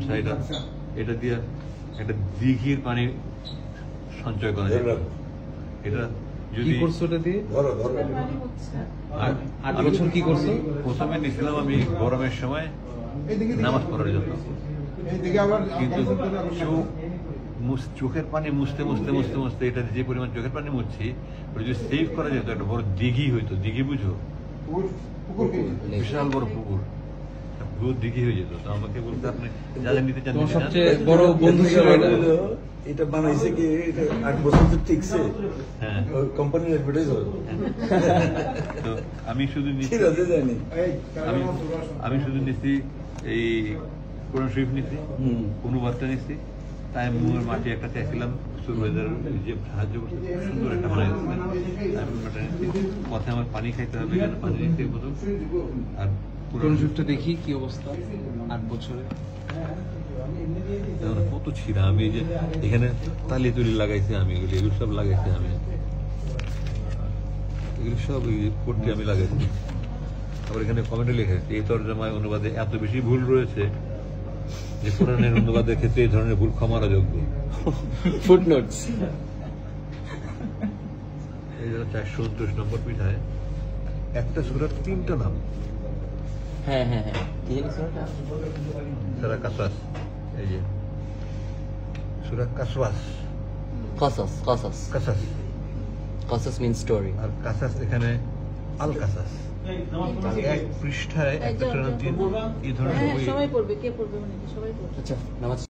আচ্ছা, এটা দিয়ে একটা দিঘির পানি সঞ্চয় করা যায়। এটা যদি করছো ওটা দিয়ে? 8 বছর কি করছো? প্রথমে নিয়েছিলাম আমি গরমের সময় নামাজ পড়ার জন্য, কিন্তু চোখের পানি মুছতে মুছতে মুছতে মুছতে এটা যে পরিমাণ চোখের পানি মুছছি ওটা যদি সেভ করা যেত একটা বড় দিঘি হইতো। দিঘি বুঝো? বিশাল বড় পুকুর, দিঘি হয়ে যেত। তো আমাকে বলতে আপনি যা যা নিতে চান। সবচেয়ে বড় বন্ধু ছিল এটা বানাইছে কি 8 বছর তো ঠিকছে। হ্যাঁ, কোম্পানির অ্যাডভার্টাইজ হয়। তো আমি শুধু নিচ্ছি, আমি শুধু নিচ্ছি এই কোরআন শরীফ নিচ্ছি, অনুবাদটা নিচ্ছি, তাই মুয়ের মাটি একটা চাইছিলাম, সুরবাজার যে সাহায্য করছে সুন্দর একটা বানাই পথে আমার পানি খাইতে হবে, এখানে পানি নিতে প্রথম। আর কোরআন শরীফটা দেখি কি অবস্থা 8 বছরে। কত ছিঁড়া, আমি যে এখানে তালি তুলি লাগাইছি, আমি এগুলো সব লাগাইছি, আমি এগুলো সব করতে আমি লাগাইছি। আবার এখানে কমেন্টে লেখা আছে এই তর্জমায় অনুবাদে এত বেশি ভুল রয়েছে যে কোরআনের অনুবাদের ক্ষেত্রে এই ধরনের ভুল ক্ষমার যোগ্য। ফুটনোটস। এই যারা 429 নম্বর পৃষ্ঠায় একটা সূরার 3টা নাম। হ্যাঁ হ্যাঁ হ্যাঁ, সূরা কাসাস, এই যে সূরা কাসওয়াস, Qasas means story. আর কাসাস এখানে আল কাসাস। এক পৃষ্ঠায় একটা সূরার 3 এই ধরনের সবাই পড়বে, কে পড়বে মানে সবাই পড়বে। আচ্ছা, নামাজ